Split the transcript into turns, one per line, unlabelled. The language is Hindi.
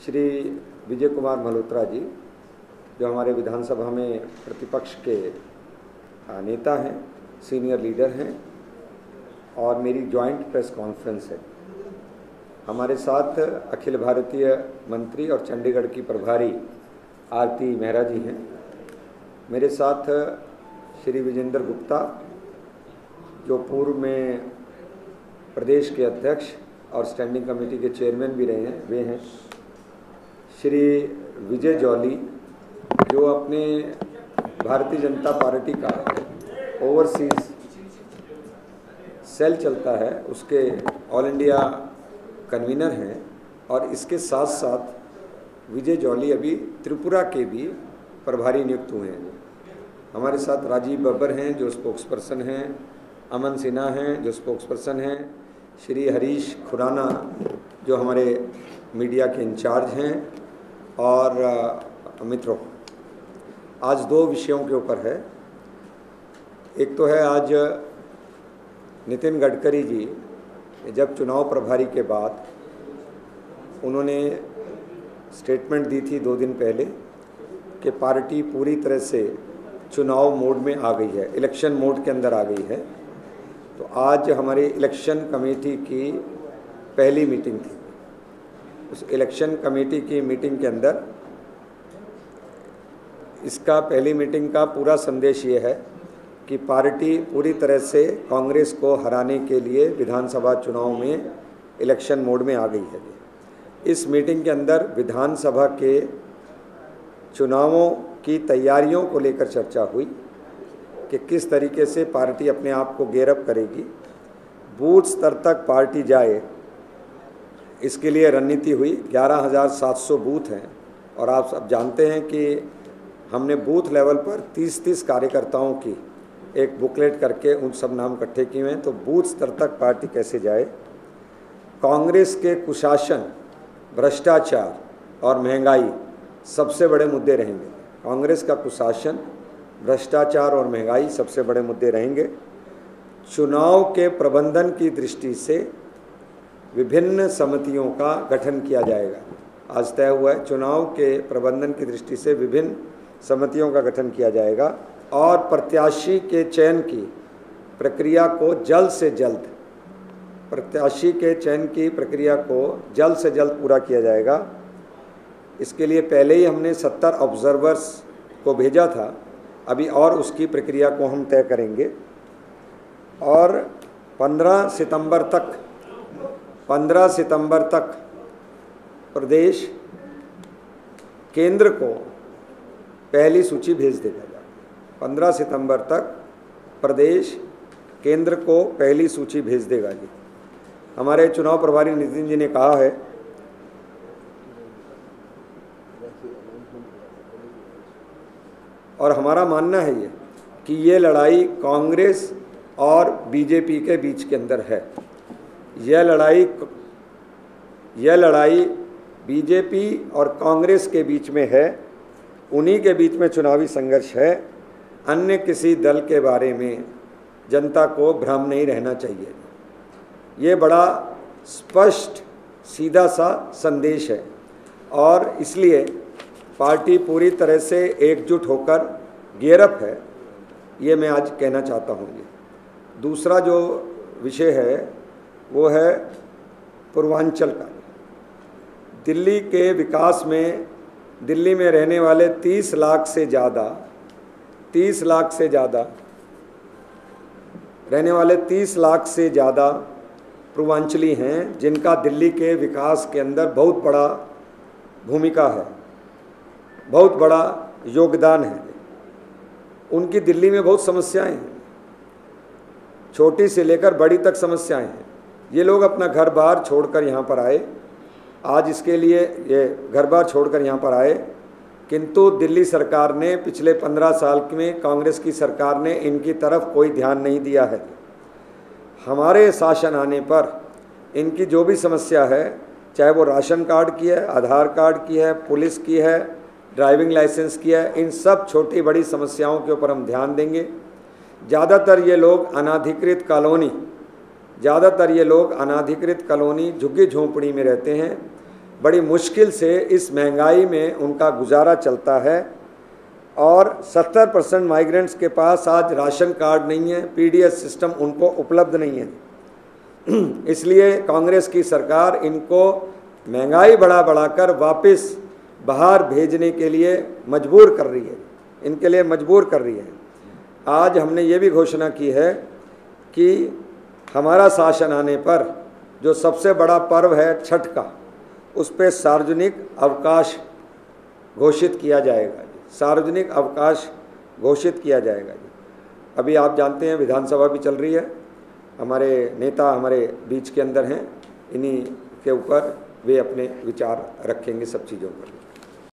श्री विजय कुमार मल्होत्रा जी, जो हमारे विधानसभा में प्रतिपक्ष के नेता हैं, सीनियर लीडर हैं, और मेरी जॉइंट प्रेस कॉन्फ्रेंस है। हमारे साथ अखिल भारतीय मंत्री और चंडीगढ़ की प्रभारी आरती मेहरा जी हैं। मेरे साथ श्री विजेंद्र गुप्ता, जो पूर्व में प्रदेश के अध्यक्ष और स्टैंडिंग कमेटी के चेयरमैन भी रहे हैं, वे हैं। श्री विजय जौली, जो अपने भारतीय जनता पार्टी का ओवरसीज सेल चलता है, उसके ऑल इंडिया कन्वीनर हैं। और इसके साथ साथ विजय जौली अभी त्रिपुरा के भी प्रभारी नियुक्त हुए हैं। हमारे साथ राजीव बब्बर हैं, जो स्पोक्सपर्सन हैं, अमन सिन्हा हैं, जो स्पोक्सपर्सन हैं, श्री हरीश खुराना, जो हमारे मीडिया के इंचार्ज हैं। और मित्रों, आज दो विषयों के ऊपर है। एक तो है, आज नितिन गडकरी जी जब चुनाव प्रभारी के बाद उन्होंने स्टेटमेंट दी थी 2 दिन पहले कि पार्टी पूरी तरह से चुनाव मोड में आ गई है, इलेक्शन मोड के अंदर आ गई है। तो आज हमारी इलेक्शन कमेटी की पहली मीटिंग थी। उस इलेक्शन कमेटी की मीटिंग के अंदर इसका पहली मीटिंग का पूरा संदेश ये है कि पार्टी पूरी तरह से कांग्रेस को हराने के लिए विधानसभा चुनाव में इलेक्शन मोड में आ गई है। इस मीटिंग के अंदर विधानसभा के चुनावों की तैयारियों को लेकर चर्चा हुई कि किस तरीके से पार्टी अपने आप को गेयर अप करेगी, बूथ स्तर तक पार्टी जाए, इसके लिए रणनीति हुई। 11,700 बूथ हैं और आप सब जानते हैं कि हमने बूथ लेवल पर 30-30 कार्यकर्ताओं की एक बुकलेट करके उन सब नाम इकट्ठे किए हैं। तो बूथ स्तर तक पार्टी कैसे जाए, कांग्रेस के कुशासन, भ्रष्टाचार और महंगाई सबसे बड़े मुद्दे रहेंगे। कांग्रेस का कुशासन, भ्रष्टाचार और महंगाई सबसे बड़े मुद्दे रहेंगे। चुनाव के प्रबंधन की दृष्टि से विभिन्न समितियों का गठन किया जाएगा। आज तय हुआ है, चुनाव के प्रबंधन की दृष्टि से विभिन्न समितियों का गठन किया जाएगा और प्रत्याशी के चयन की प्रक्रिया को जल्द से जल्द पूरा किया जाएगा। इसके लिए पहले ही हमने 70 ऑब्जर्वर्स को भेजा था, अभी और उसकी प्रक्रिया को हम तय करेंगे। और 15 सितंबर तक प्रदेश केंद्र को पहली सूची भेज देगा। 15 सितंबर तक प्रदेश केंद्र को पहली सूची भेज देगा जी। हमारे चुनाव प्रभारी नितिन जी ने कहा है और हमारा मानना है ये कि ये लड़ाई कांग्रेस और बीजेपी के बीच के अंदर है। यह लड़ाई बीजेपी और कांग्रेस के बीच में है, उन्हीं के बीच में चुनावी संघर्ष है। अन्य किसी दल के बारे में जनता को भ्रम नहीं रहना चाहिए। ये बड़ा स्पष्ट सीधा सा संदेश है और इसलिए पार्टी पूरी तरह से एकजुट होकर गियर अप है, ये मैं आज कहना चाहता हूँ। दूसरा जो विषय है वो है पूर्वांचल का। दिल्ली के विकास में, दिल्ली में रहने वाले 30 लाख से ज़्यादा पूर्वांचली हैं, जिनका दिल्ली के विकास के अंदर बहुत बड़ा भूमिका है, बहुत बड़ा योगदान है। उनकी दिल्ली में बहुत समस्याएं हैं, छोटी से लेकर बड़ी तक समस्याएं हैं। ये लोग अपना घर बार छोड़कर यहाँ पर आए, आज इसके लिए ये घर बार छोड़कर यहाँ पर आए, किंतु दिल्ली सरकार ने पिछले 15 साल में, कांग्रेस की सरकार ने इनकी तरफ कोई ध्यान नहीं दिया है। हमारे शासन आने पर इनकी जो भी समस्या है, चाहे वो राशन कार्ड की है, आधार कार्ड की है, पुलिस की है, ड्राइविंग लाइसेंस की है, इन सब छोटी बड़ी समस्याओं के ऊपर हम ध्यान देंगे। ज़्यादातर ये लोग अनाधिकृत कॉलोनी झुग्गी झोंपड़ी में रहते हैं। बड़ी मुश्किल से इस महंगाई में उनका गुजारा चलता है और 70% माइग्रेंट्स के पास आज राशन कार्ड नहीं है, पीडीएस सिस्टम उनको उपलब्ध नहीं है। इसलिए कांग्रेस की सरकार इनको महंगाई बढ़ाकर वापस बाहर भेजने के लिए मजबूर कर रही है, इनके लिए मजबूर कर रही है। आज हमने ये भी घोषणा की है कि हमारा शासन आने पर जो सबसे बड़ा पर्व है छठ का, उस पर सार्वजनिक अवकाश घोषित किया जाएगा, सार्वजनिक अवकाश घोषित किया जाएगा जी। अभी आप जानते हैं विधानसभा भी चल रही है, हमारे नेता हमारे बीच के अंदर हैं, इन्हीं के ऊपर वे अपने विचार रखेंगे सब चीज़ों पर।